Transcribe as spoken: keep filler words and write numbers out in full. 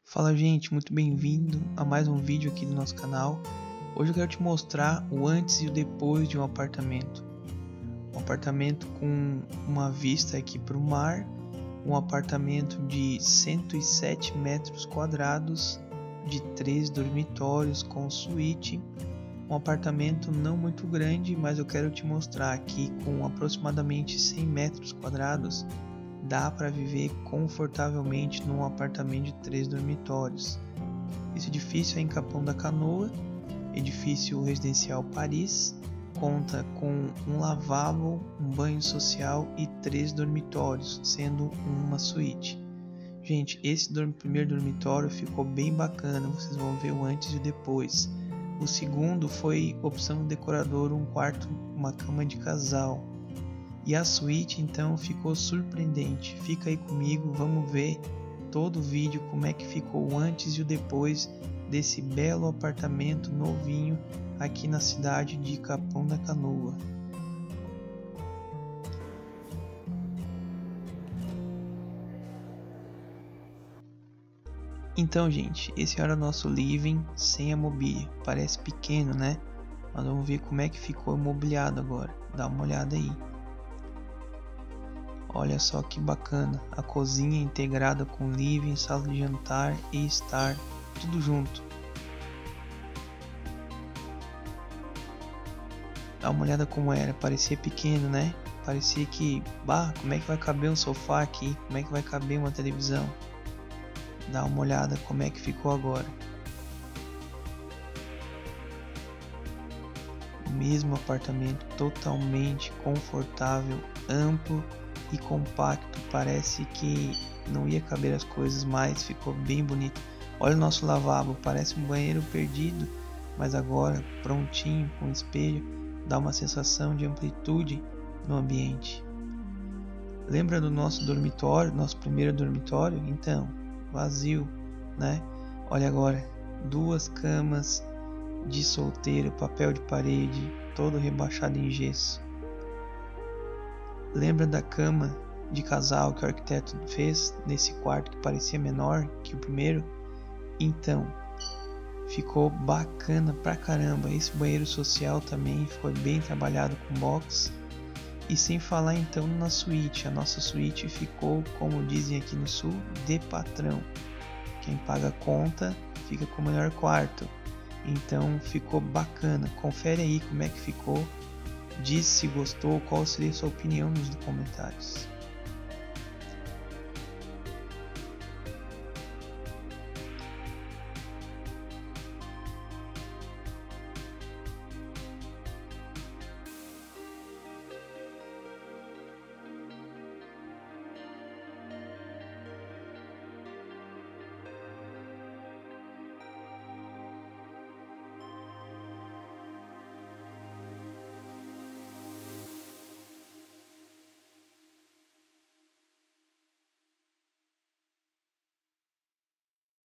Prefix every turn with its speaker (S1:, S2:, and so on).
S1: Fala gente, muito bem-vindo a mais um vídeo aqui do nosso canal. Hoje eu quero te mostrar o antes e o depois de um apartamento. Um apartamento com uma vista aqui para o mar, um apartamento de cento e sete metros quadrados, de três dormitórios com suíte. Um apartamento não muito grande, mas eu quero te mostrar aqui com aproximadamente cem metros quadrados. Dá para viver confortavelmente num apartamento de três dormitórios. Esse edifício é em Capão da Canoa, edifício residencial Paris, conta com um lavabo, um banho social e três dormitórios, sendo uma suíte. Gente, esse dorm- primeiro dormitório ficou bem bacana, vocês vão ver o antes e o depois. O segundo foi opção do decorador, um quarto, uma cama de casal. E a suíte então ficou surpreendente. Fica aí comigo, vamos ver todo o vídeo como é que ficou o antes e o depois desse belo apartamento novinho aqui na cidade de Capão da Canoa. Então, gente, esse era o nosso living sem a mobília. Parece pequeno, né? Mas vamos ver como é que ficou imobiliado agora. Dá uma olhada aí. Olha só que bacana, a cozinha integrada com living, sala de jantar e estar, tudo junto. Dá uma olhada como era, parecia pequeno, né? Parecia que, bah, como é que vai caber um sofá aqui? Como é que vai caber uma televisão? Dá uma olhada como é que ficou agora. O mesmo apartamento, totalmente confortável, amplo e compacto, parece que não ia caber as coisas mais, ficou bem bonito. Olha o nosso lavabo, parece um banheiro perdido, mas agora prontinho com espelho, dá uma sensação de amplitude no ambiente. Lembra do nosso dormitório, nosso primeiro dormitório? Então, vazio, né? Olha agora, duas camas de solteiro, papel de parede, todo rebaixado em gesso. Lembra da cama de casal que o arquiteto fez nesse quarto que parecia menor que o primeiro? Então, ficou bacana pra caramba. Esse banheiro social também foi bem trabalhado com box. E sem falar então na suíte. A nossa suíte ficou, como dizem aqui no sul, de patrão. Quem paga a conta fica com o melhor quarto. Então ficou bacana. Confere aí como é que ficou. Diz se gostou, qual seria a sua opinião nos comentários.